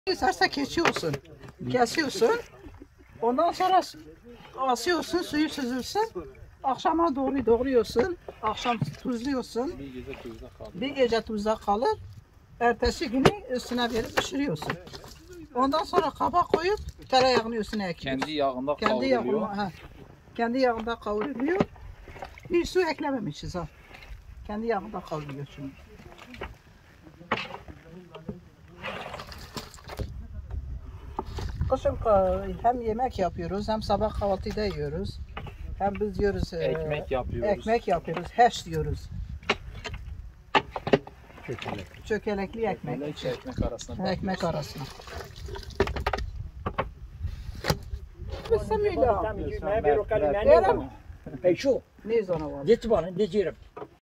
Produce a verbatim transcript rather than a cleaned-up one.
İsterse kesiyorsun. Kesiyorsun. Ondan sonra asıyorsun, suyu süzülsün. Akşama doğru doğruyorsun. Akşam tuzluyorsun. Bir gece tuzda kaldı. Bir gece tuzda kalır. Ertesi günü üstüne verip pişiriyorsun. Ondan sonra kaba koyup tereyağını üstüne ekliyorsun. Kendi yağında Kendi kavruluyor. yağında, ha. Kendi yağında kavruluyor. Bir su eklememişiz ha. Kendi yağında kavruluyor çünkü. Kışın ka- hem yemek yapıyoruz hem sabah kahvaltıda yiyoruz. Hem biz diyoruz e, Ekmek yapıyoruz. ekmek yapıyoruz, hash diyoruz. Çökelek. Çökelekli ekmek. Böyle iki ekmek arasında. Ekmek arasına. Bismillah. Tam iki, ben bir o kalimeni. Derim. Hey şu, Ne zona var? dit bana, dicirim.